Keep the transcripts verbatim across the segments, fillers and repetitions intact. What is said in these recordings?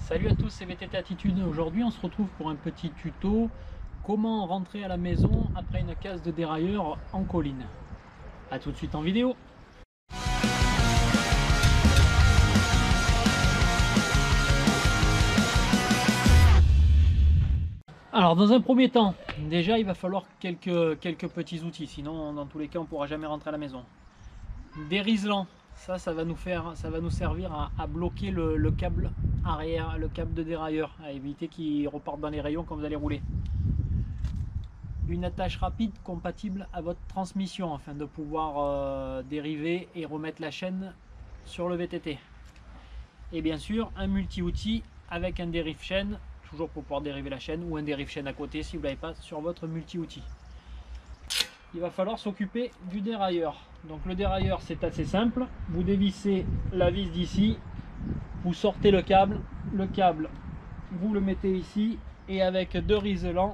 Salut à tous, c'est V T T Attitude. Aujourd'hui on se retrouve pour un petit tuto comment rentrer à la maison après une casse de dérailleur en colline. A tout de suite en vidéo. Alors dans un premier temps, déjà il va falloir quelques, quelques petits outils, sinon dans tous les cas on ne pourra jamais rentrer à la maison. Des riselants, ça, ça va nous faire, ça va nous servir à, à bloquer le, le câble arrière, le câble de dérailleur, à éviter qu'il reparte dans les rayons quand vous allez rouler. Une attache rapide compatible à votre transmission afin de pouvoir euh, dériver et remettre la chaîne sur le V T T. Et bien sûr un multi-outil avec un dérive chaîne, toujours pour pouvoir dériver la chaîne, ou un dérive chaîne à côté si vous ne l'avez pas sur votre multi-outil. Il va falloir s'occuper du dérailleur. Donc le dérailleur, c'est assez simple, vous dévissez la vis d'ici, vous sortez le câble, le câble vous le mettez ici, et avec deux riselants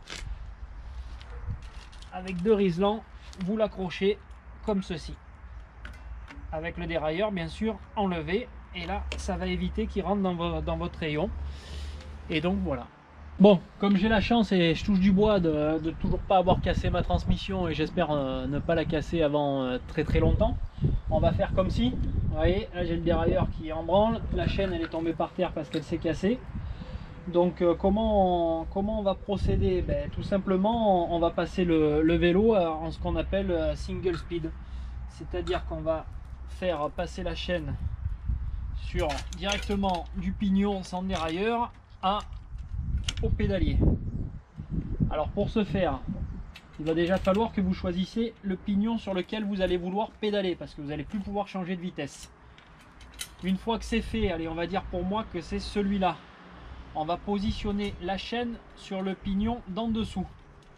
avec deux riselants vous l'accrochez comme ceci, avec le dérailleur bien sûr enlevé, et là ça va éviter qu'il rentre dans, vo dans votre rayon. Et donc voilà. Bon, comme j'ai la chance et je touche du bois de, de toujours pas avoir cassé ma transmission, et j'espère euh, ne pas la casser avant euh, très très longtemps, on va faire comme si, vous voyez, là j'ai le dérailleur qui est en branle, la chaîne elle est tombée par terre parce qu'elle s'est cassée. Donc euh, comment, on, comment on va procéder? Ben, tout simplement on, on va passer le, le vélo en ce qu'on appelle euh, single speed, c'est-à-dire qu'on va faire passer la chaîne sur directement du pignon sans dérailleur à au pédalier. Alors pour ce faire, il va déjà falloir que vous choisissiez le pignon sur lequel vous allez vouloir pédaler, parce que vous n'allez plus pouvoir changer de vitesse. Une fois que c'est fait, allez, on va dire pour moi que c'est celui-là, on va positionner la chaîne sur le pignon d'en dessous.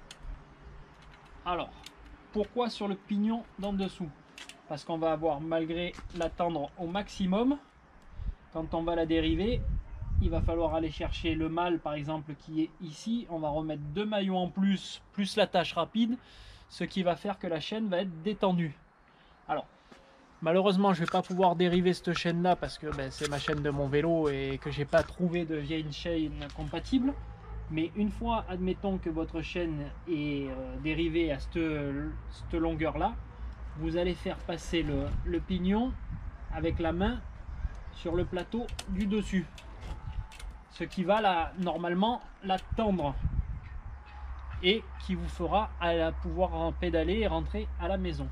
Alors pourquoi sur le pignon d'en dessous? Parce qu'on va avoir, malgré la tendre au maximum, quand on va la dériver, il va falloir aller chercher le mâle par exemple qui est ici. On va remettre deux maillons en plus, plus l'attache rapide, ce qui va faire que la chaîne va être détendue. Alors malheureusement je ne vais pas pouvoir dériver cette chaîne là parce que ben, c'est ma chaîne de mon vélo et que j'ai pas trouvé de vieille chaîne compatible. Mais une fois, admettons que votre chaîne est euh, dérivée à cette, cette longueur là, vous allez faire passer le, le pignon avec la main sur le plateau du dessus, ce qui va la, normalement la tendre et qui vous fera à la, pouvoir en pédaler et rentrer à la maison.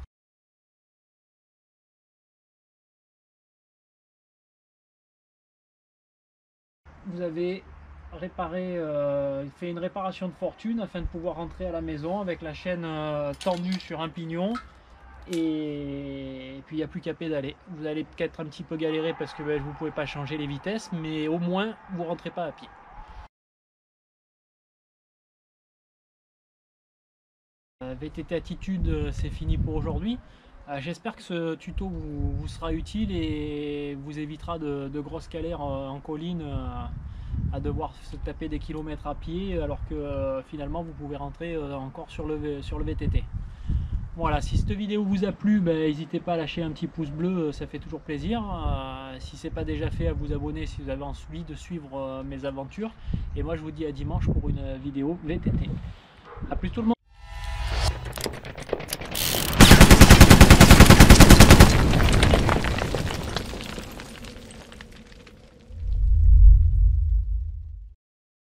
Vous avez réparé, euh, fait une réparation de fortune afin de pouvoir rentrer à la maison avec la chaîne euh, tendue sur un pignon, et, et puis il n'y a plus qu'à pédaler. Vous allez peut-être un petit peu galérer parce que ben, vous ne pouvez pas changer les vitesses, mais au moins vous ne rentrez pas à pied. V T T Attitude, c'est fini pour aujourd'hui. J'espère que ce tuto vous, vous sera utile et vous évitera de, de grosses galères en colline à devoir se taper des kilomètres à pied, alors que finalement vous pouvez rentrer encore sur le, sur le V T T. Voilà, si cette vidéo vous a plu, ben, n'hésitez pas à lâcher un petit pouce bleu, ça fait toujours plaisir. Euh, si ce n'est pas déjà fait, à vous abonner si vous avez envie de suivre euh, mes aventures. Et moi je vous dis à dimanche pour une vidéo V T T. A plus tout le monde.